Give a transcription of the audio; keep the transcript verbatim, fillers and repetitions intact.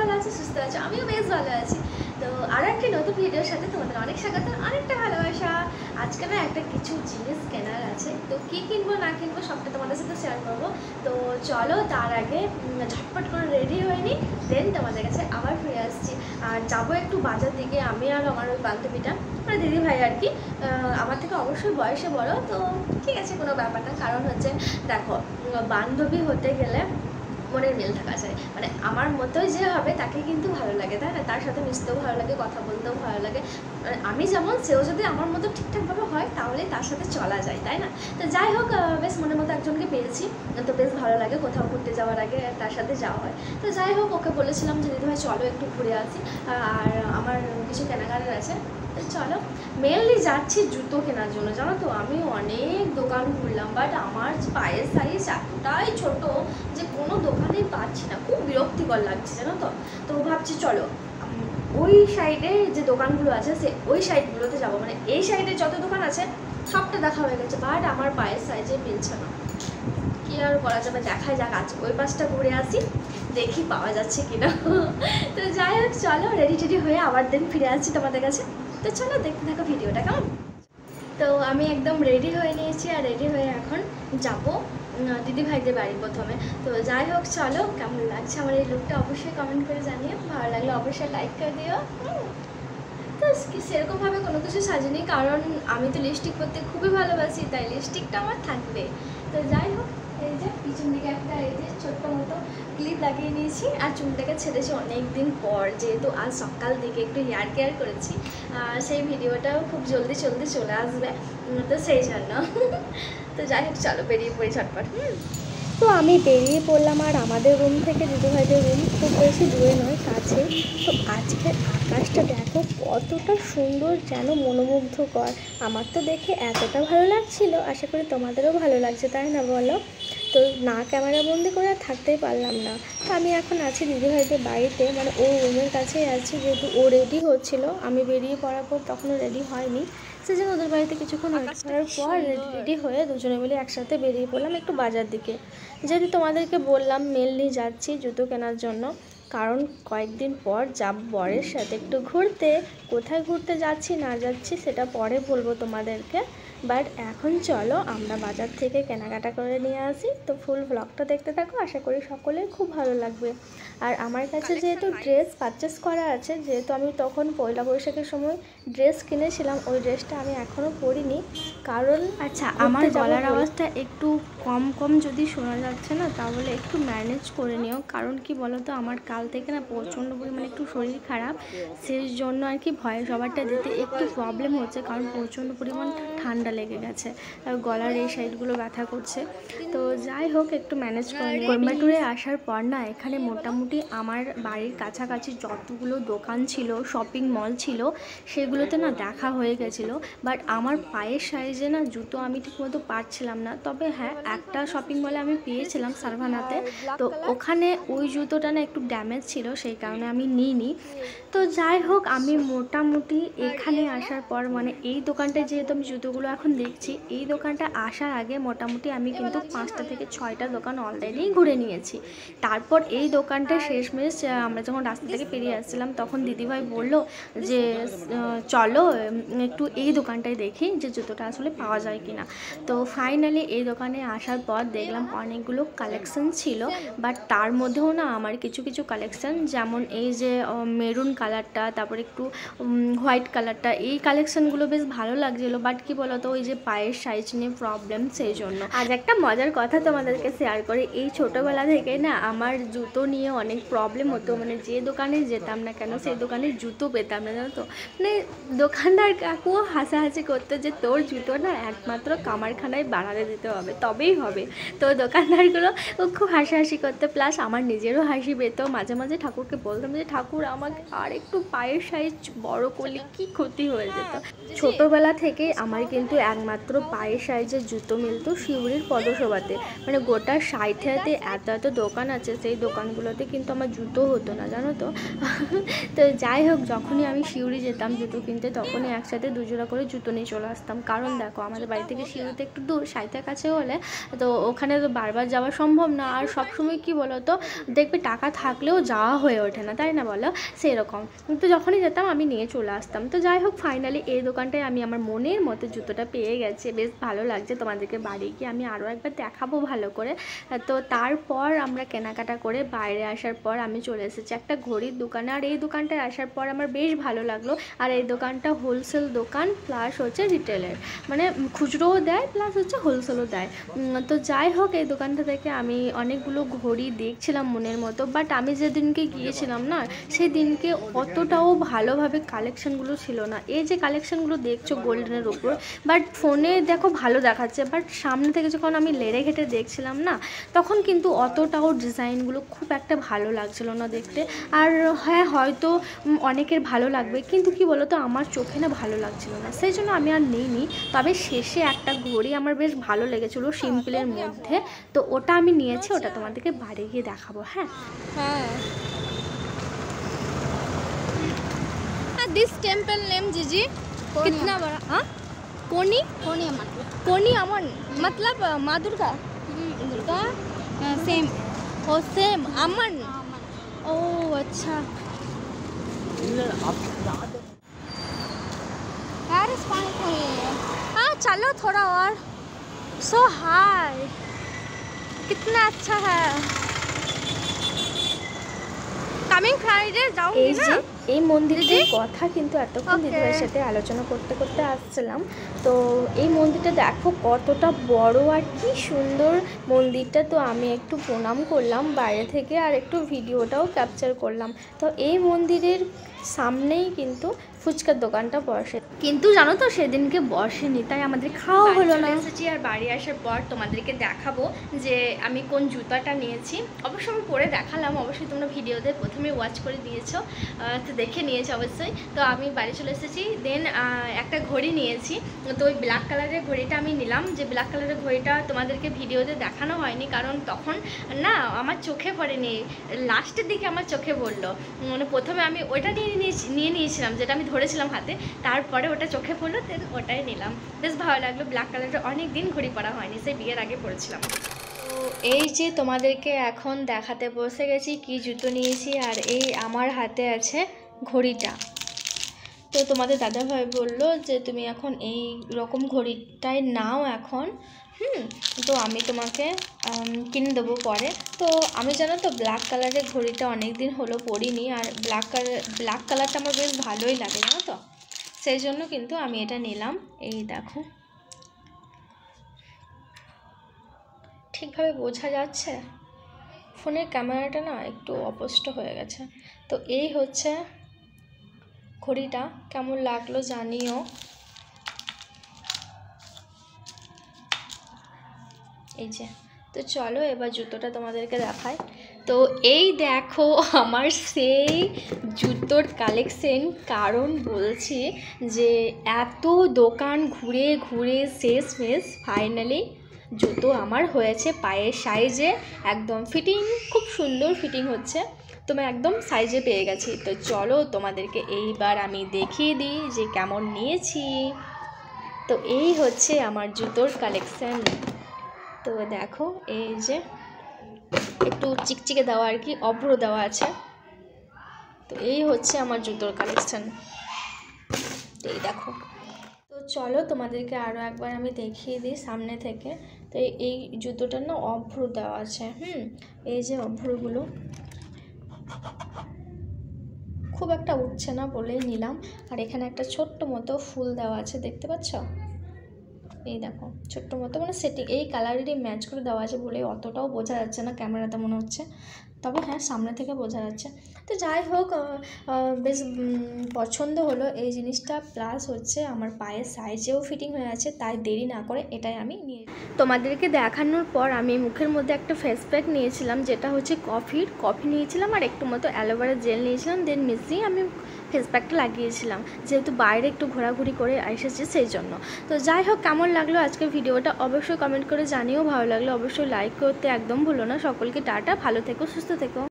ভালো আছো, সুস্থ আছো, আমিও বেশ ভালো আছি। তো আরও একটি নতুন ভিডিওর সাথে তোমাদের অনেক স্বাগত, অনেকটা ভালোবাসা। আজকে না একটা কিছু জিনিস কেনার আছে, তো কী কিনবো না কিনবো সবটা তোমাদের সাথে শেয়ার করবো। তো চলো তার আগে ঝটপট করে রেডি হয়ে নিই, দেন তোমাদের কাছে আবার ফিরে আসছি। আর যাবো একটু বাজার দিকে, আমি আর আমার ওই বান্ধবীটা, মানে দিদি ভাই আর কি, আমার থেকে অবশ্যই বয়সে বড়। তো ঠিক আছে, কোনো ব্যাপার না। কারণ হচ্ছে দেখো, বান্ধবী হতে গেলে মনের মিল থাকা চাই, মানে আমার মতোই যে হবে তাকে কিন্তু ভালো লাগে, তাই না? তার সাথে মিশতেও ভালো লাগে, কথা বলতেও ভালো লাগে। আমি যেমন, সেও যদি আমার মতো ঠিকঠাকভাবে হয় তাহলে তার সাথে চলা যায়, তাই না? তো যাই হোক, বেশ মনের মতো একজনকে পেয়েছি, তো বেশ ভালো লাগে। কোথাও ঘুরতে যাওয়ার আগে তার সাথে যাওয়া হয়। তো যাই হোক, ওকে বলেছিলাম যে দিদি ভাই চলো একটু ঘুরে আসি, আর আমার কিছু কেনাকাটার আছে। তো চলো, মেনলি যাচ্ছি জুতো কেনার জন্য, জানো তো। আমি অনেক দোকান ঘুরলাম, বাট আমার পায়ের সাইজ এতটাই ছোটো যে কোনো দোকানেই পাচ্ছি না, খুব বিরক্তিকর লাগছে, জানো তো। তো ভাবছি চলো ওই সাইডে যে দোকানগুলো আছে সে ওই সাইডগুলোতে যাবো, মানে এই সাইডে যত দোকান আছে সবটা দেখা হয়ে গেছে, বাট আমার পায়ের সাইজে মিলছে না। কী আর করা যাবে, দেখাই যাক, আজ ওই পাশটা ঘুরে আসি, দেখি পাওয়া যাচ্ছে কিনা। তো যাই হোক, চলো রেডি টেডি হয়ে আবার দিন ফিরে আসছি তোমাদের কাছে। তো চলো দেখতে থাকো ভিডিওটা, কেমন? তো আমি একদম রেডি হয়ে নিয়েছি, আর রেডি হয়ে এখন যাবো দিদি ভাইদের বাড়ি প্রথমে। তো যাই হোক, চলো কেমন লাগছে আমার এই লুকটা অবশ্যই কমেন্ট করে জানিও, ভালো লাগলে অবশ্যই লাইক করে দিও। তো সেরকমভাবে কোনো কিছু সাজিনি, কারণ আমি তো লিপস্টিক করতে খুবই ভালোবাসি, তাই লিপস্টিকটা আমার থাকবে। তো যাই হোক, এই যে পিছন দিকে একটা এই যে ছোট্ট মতো ক্লিপ লাগিয়ে নিয়েছি, আর চুলটাকে ছেড়েছি অনেক দিন পর, যেহেতু আজ সকাল দিকে একটু হেয়ার কেয়ার করেছি, আর সেই ভিডিওটাও খুব জলদি জলদি চলে আসবে, তো সেই জন্য। তো যাই হোক, চলো বেরিয়ে পড়ি ঝটপট। হুম তো আমি বেরিয়ে পড়লাম, আর আমাদের রুম থেকে দিদিভাইদের রুম খুব বেশি দূরে নয়, কাছে। তো আজকের আকাশটা দেখো কতটা সুন্দর, যেন মনোমুগ্ধকর। আমার তো দেখে এতটা ভালো লাগছিল, আশা করি তোমাদেরও ভালো লাগছে, তাই না বলো? তো না ক্যামেরা বন্দি করে আর থাকতেই পারলাম না। তো আমি এখন আছি দিদিভাইদের বাড়িতে, মানে ও রুমের কাছেই আছি, যেহেতু ও রেডি হচ্ছিলো। আমি বেরিয়ে পড়ার পর তখনও রেডি হয়নি, সেজন্য ওদের বাড়িতে কিছুক্ষণ ওয়েট করার পর রেডি রেডি হয়ে দুজনে মিলে একসাথে বেরিয়ে পড়লাম একটু বাজার দিকে। যেহেতু তোমাদেরকে বললাম মেনলি যাচ্ছি জুতো কেনার জন্য, কারণ কয়েকদিন পর যাব বরের সাথে একটু ঘুরতে। কোথায় ঘুরতে যাচ্ছি না যাচ্ছি সেটা পরে বলবো তোমাদেরকে, বাট এখন চলো আমরা বাজার থেকে কেনাকাটা করে নিয়ে আসি। তো ফুল ব্লগটা দেখতে থাকো, আশা করি সকলের খুব ভালো লাগবে। আর আমার কাছে যেহেতু ড্রেস পারচেস করা আছে, যেহেতু আমি তখন পয়লা বৈশাখের সময় ড্রেস কিনেছিলাম, ওই ড্রেসটা আমি এখনও পরিনি, কারণ আচ্ছা আমার গলার আওয়াজটা একটু কম কম যদি শোনা যাচ্ছে না, তাহলে একটু ম্যানেজ করে নিও। কারণ কি বলো তো, আমার কাল থেকে না প্রচণ্ড পরিমাণে একটু শরীর খারাপ, সেই জন্য আর কি ভয়ে সবারটা দিতে একটু প্রবলেম হচ্ছে, কারণ প্রচণ্ড পরিমাণ ঠান্ডা লেগে গেছে, আর গলার এই সাইডগুলো ব্যথা করছে। তো যাই হোক, একটু ম্যানেজ করে নিই। কোয়েম্বাটুরে আসার পর না এখানে মোটামুটি আমার বাড়ির কাছাকাছি যতগুলো দোকান ছিল, শপিং মল ছিল, সেগুলোতে না দেখা হয়ে গেছিলো, বাট আমার পায়ের সাইজে না জুতো আমি ঠিকমতো পাচ্ছিলাম না। তবে হ্যাঁ, একটা শপিং মলে আমি পেয়েছিলাম সারভানাতে, তো ওখানে ওই জুতোটা না একটু ড্যামেজ ছিল, সেই কারণে আমি নিইনি। তো যাই হোক, আমি মোটামুটি এখানে আসার পর, মানে এই দোকানটায় যেহেতু আমি জুতোগুলো এখন দেখছি, এই দোকানটা আসার আগে মোটামুটি আমি কিন্তু পাঁচটা থেকে ছয়টা দোকান অলরেডি ঘুরে নিয়েছি। তারপর এই দোকানটা শেষমেশ আমরা যখন রাস্তা থেকে পেরিয়ে আসছিলাম, তখন দিদিভাই বললো যে চলো একটু এই দোকানটায় দেখি যে জুতোটা আসলে পাওয়া যায় কিনা। তো ফাইনালি এই দোকানে আসার পর দেখলাম অনেকগুলো কালেকশন ছিল, বাট তার মধ্যেও না আমার কিছু কিছু কালেকশন, যেমন এই যে মেরুন কালারটা, তারপর একটু হোয়াইট কালারটা, এই কালেকশনগুলো বেশ ভালো লাগছিলো। বাট কি বলতো, ওই যে পায়ের সাইজ নিয়ে প্রবলেম, সেই জন্য। আজ একটা মজার কথা তোমাদেরকে শেয়ার করে, এই ছোটোবেলা থেকে না আমার জুতো নিয়ে অনেক প্রবলেম হতো, মানে যে দোকানে যেতাম না কেন সেই দোকানে জুতো পেতাম না, জানো তো। মানে দোকানদার কাকুও হাসাহাসি করতো যে তোর জুতো না একমাত্র কামারখানায় বাড়াতে দিতে হবে, তবেই হবে। তো দোকানদারগুলো খুব হাসাহাসি করতো, প্লাস আমার নিজেরও হাসি পেতো। মাঝে মাঝে ঠাকুরকে বলতাম যে ঠাকুর আমাকে আর একটু পায়ের সাইজ বড় করলে কি ক্ষতি হয়ে যেত। ছোটোবেলা থেকে আমার কিন্তু কিন্তু একমাত্র পায়ে সাইজের জুতো মিলতো শিউরির পদসভাতে। মানে গোটা সাইথিয়াতে এত এত দোকান আছে, সেই দোকানগুলোতে কিন্তু আমার জুতো হতো না, জানো তো। তো যাই হোক, যখনই আমি শিউরি যেতাম জুতো কিনতে, তখনই একসাথে দুজোড়া করে জুতো নিয়ে চলে আসতাম। কারণ দেখো, আমাদের বাড়ি থেকে শিউরিতে একটু দূর, সাইথিয়ার কাছে হলে তো ওখানে তো বারবার যাওয়া সম্ভব না। আর সবসময় কি বলো তো, দেখবে টাকা থাকলেও যাওয়া হয়ে ওঠে না, তাই না বলো? সেরকম। তো যখনই যেতাম আমি নিয়ে চলে আসতাম। তো যাই হোক, ফাইনালি এই দোকানটায় আমি আমার মনের মতো জুতোটা পেয়ে গেছে। বেশ ভালো লাগছে। তোমাদেরকে বাড়ি গিয়ে আমি আরও একবার দেখাবো ভালো করে। তো তারপর আমরা কেনাকাটা করে বাইরে আসার পর আমি চলে এসেছি একটা ঘড়ির দোকানে। আর এই দোকানটায় আসার পর আমার বেশ ভালো লাগলো। আর এই দোকানটা হোলসেল দোকান প্লাস হচ্ছে রিটেলের, মানে খুচরোও দেয় প্লাস হচ্ছে হোলসেলও দেয়। তো যাই হোক, এই দোকানটা থেকে আমি অনেকগুলো ঘড়ি দেখছিলাম মনের মতো। বাট আমি যেদিনকে গিয়েছিলাম না, সেই দিনকে অতটাও ভালোভাবে কালেকশানগুলো ছিল না। এই যে কালেকশানগুলো দেখছো গোল্ডেনের উপর, বাট ফোনে দেখো ভালো দেখাচ্ছে, বাট সামনে থেকে যখন আমি লেড়ে ঘেটে দেখছিলাম না, তখন কিন্তু অতটাও ডিজাইনগুলো খুব একটা ভালো লাগছিল না দেখতে। আর হ্যাঁ, হয়তো অনেকের ভালো লাগবে, কিন্তু কি বলো তো, আমার চোখে না ভালো লাগছিল না, সেই জন্য আমি আর নিইনি। তবে শেষে একটা ঘড়ি আমার বেশ ভালো লেগেছিলো সিম্পলের মধ্যে, তো ওটা আমি নিয়েছি। ওটা তোমাদেরকে বাড়ি গিয়ে দেখাবো। হ্যাঁ হ্যাঁ, दिस टेम्पल नेम जीजी कितना बड़ा? हाँ, कोनी कोनी अमन कोनी अमन मतलब माँ दुर्गा दुर्गा सेम ओ सेम अमन ओ अच्छा। यार इस पानी को हाँ चलो थोड़ा और। सो हाय, कितना अच्छा है। कमिंग फ्राइडे जाऊंगी ना। এই মন্দিরটার কথা কিন্তু এতক্ষণ দিদিভাইয়ের সাথে আলোচনা করতে করতে আসছিলাম। তো এই মন্দিরটা দেখো কতটা বড় আর কি সুন্দর মন্দিরটা। তো আমি একটু প্রণাম করলাম বাইরে থেকে, আর একটু ভিডিওটাও ক্যাপচার করলাম। তো এই মন্দিরের সামনেই কিন্তু ফুচকার দোকানটা বসে, কিন্তু জানো তো সেদিনকে বসেনি, তাই আমাদের খাওয়া হলো না। এসেছি আর বাড়ি আসার পর তোমাদেরকে দেখাবো যে আমি কোন জুতাটা নিয়েছি। অবশ্যই আমি পরে দেখালাম, অবশ্যই তোমরা ভিডিওতে প্রথমে ওয়াচ করে দিয়েছো, তো দেখে নিয়েছো অবশ্যই। তো আমি বাড়ি চলে এসেছি। দেন একটা ঘড়ি নিয়েছি। তো ওই ব্ল্যাক কালারের ঘড়িটা আমি নিলাম। যে ব্ল্যাক কালারের ঘড়িটা তোমাদেরকে ভিডিওতে দেখানো হয়নি, কারণ তখন না আমার চোখে পড়েনি, লাস্টের দিকে আমার চোখে পড়লো। মানে প্রথমে আমি ওইটা নিয়ে নিয়েছি নিয়ে নিয়েছিলাম যেটা আমি ধরেছিলাম হাতে, তারপরে ওটা চোখে পড়লো, দেন ওটাই নিলাম। বেশ ভালো লাগলো। ব্ল্যাক কালারটা অনেক দিন ঘড়ি পরা হয়নি, সেই বিয়ের আগে পরেছিলাম। তো এই যে তোমাদেরকে এখন দেখাতে বসে গেছি কি জুতো নিয়েছি। আর এই আমার হাতে আছে ঘড়িটা। তো তোমাদের দাদাভাই বললো যে তুমি এখন এই রকম ঘড়িটাই নাও এখন, হুম তো আমি তোমাকে কিনে দেবো পরে। তো আমি জানো তো ব্ল্যাক কালারের ঘড়িটা অনেক দিন হলো পরিনি, আর ব্ল্যাক কালার ব্ল্যাক কালারটা আমার বেশ ভালোই লাগে, জানো তো, সেই জন্য কিন্তু আমি এটা নিলাম। এই দেখো, ঠিকভাবে বোঝা যাচ্ছে? ফোনের ক্যামেরাটা না একটু অস্পষ্ট হয়ে গেছে। তো এই হচ্ছে ঘড়িটা, কেমন লাগলো জানিও। এই যে, তো চলো এবার জুতোটা তোমাদেরকে দেখাই। তো এই দেখো আমার সেই জুতোর কালেকশন, কারণ বলছি যে এত দোকান ঘুরে ঘুরে শেষ মেশ ফাইনালি জুতো আমার হয়েছে পায়ের সাইজে, একদম ফিটিং, খুব সুন্দর ফিটিং হচ্ছে। তুমি একদম সাইজে পেয়ে গেছি। তো চলো তোমাদেরকে এইবার আমি দেখিয়ে দিই যে কেমন নিয়েছি। তো এই হচ্ছে আমার জুতোর কালেকশন। তো দেখো এই যে একটু চিকচিকে দেওয়া আর কি, অভ্র দেওয়া আছে। তো এই হচ্ছে আমার জুতোর কালেকশন, এই দেখো। তো চলো তোমাদেরকে আরও একবার আমি দেখিয়ে দিই সামনে থেকে। তো এই জুতোটার না অভ্র দেওয়া আছে, হুম এই যে অভ্রগুলো খুব একটা উঠছে না বলেই নিলাম। আর এখানে একটা ছোট্ট মতো ফুল দেওয়া আছে, দেখতে পাচ্ছ? এই দেখো ছোট্ট মতো, মানে সেটিং এই কালারেরই ম্যাচ করে দেওয়া আছে বলে অতটাও বোঝা যাচ্ছে না ক্যামেরাতে মনে হচ্ছে, তবে হ্যাঁ সামনে থেকে বোঝা যাচ্ছে। তো যাই হোক, বেশ পছন্দ হলো এই জিনিসটা, প্লাস হচ্ছে আমার পায়ের সাইজেও ফিটিং হয়ে আছে। তাই দেরি না করে এটাই আমি নিয়ে তোমাদেরকে দেখানোর পর আমি মুখের মধ্যে একটা ফেস প্যাক নিয়েছিলাম, যেটা হচ্ছে কফির কফি নিয়েছিলাম আর একটু মতো অ্যালোভেরা জেল নিয়েছিলাম। দেন মিশিয়ে আমি ফেস প্যাকটা লাগিয়েছিলাম, যেহেতু বাইরে একটু ঘোরাঘুরি করে এসেছি সেই জন্য। তো যাই হোক, কেমন লাগলো আজকের ভিডিওটা অবশ্যই কমেন্ট করে জানিও। ভালো লাগলে অবশ্যই লাইক করতে একদম ভুলো না। সকলকে টাটা, ভালো থেকো, সুস্থ থেকো।